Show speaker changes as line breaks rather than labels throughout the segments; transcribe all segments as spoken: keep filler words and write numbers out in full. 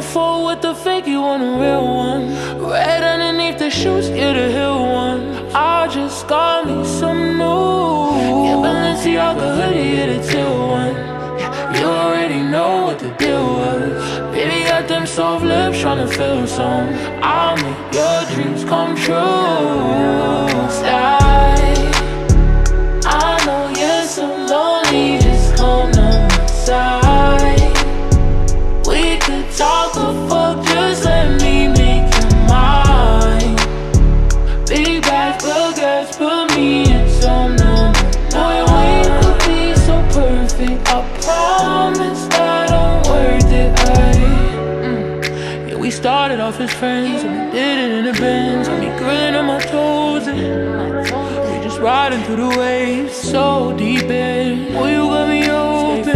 don't fool with the fake, you want a real one. Red underneath the shoes, you're the hill one. I just got me some new, yeah, Balenciaga hoodie, you're the teal one. Yeah, you already know what the deal was. Baby got them soft lips, tryna feel some. I'll make your dreams come true. Slide, I know you're so lonely, just come on my side. We could talk or fuck, just let me make your mind. Big bags, big gas, put me in some number. Boy, we could be so perfect, I promise that I'm worth it. mm. Yeah, we started off as friends, and we did it in the Benz. And me grilling on my toes, and we just riding through the waves, so deep in. Boy, you got me open.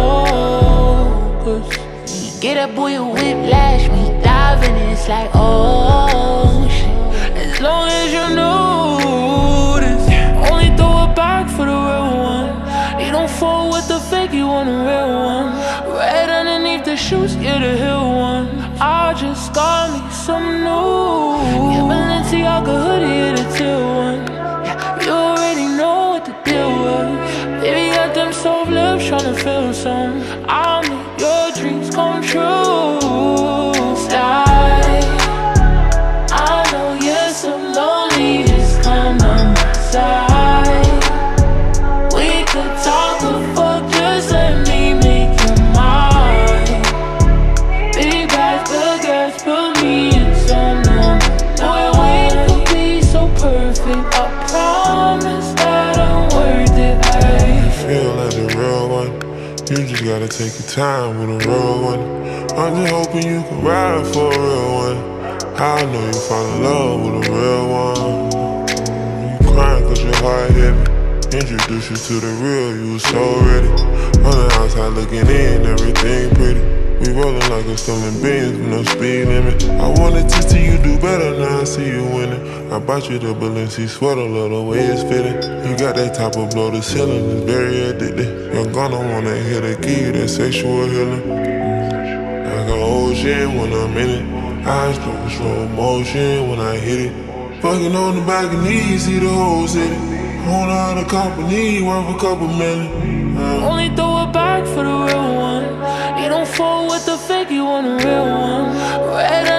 Focus. Get that boy a whiplash, we diving, it's like, oh shit. As long as you know this, only throw it back for the real one. You don't fall with the fake, you want a real one. Right underneath the shoes, you're the hill one. I just got me some new, yeah, Balenciaga hoodie, you're the teal one. Yeah, you already know what the deal was. Baby got them soft lips, tryna feel some. I'll make your dreams come true. Slide, I know you're so lonely, just come on my side. We could talk or fuck, just let me make your mind. Big bags, big gas, put me in some number. Boy, we could be so perfect, I promise that I'm worth it. Ay.
Feel like the real one. You just gotta take your time with a real one. I'm just hoping you can ride for a real one. I know you fall in love with a real one. You crying cause your heart heavy. Introduce you to the real, you was so ready. On the outside looking in, everything pretty. We rollin' like a stolen Benz with no speed limit. I wanted to see you do better, now I see you winning. I bought you the Balenci sweater, love the way it's fitting. You got that type of blow, the ceiling is very addictive. You're gonna wanna hear the key, that sexual healing. Like an ocean when I'm in it. I stroke in slow motion when I hit it. Fucking on the back of knees, see the whole city. Own all the company, worth a couple million. uh.
Only throw it back for the real one. You don't fall with the fake, you want a real one. Red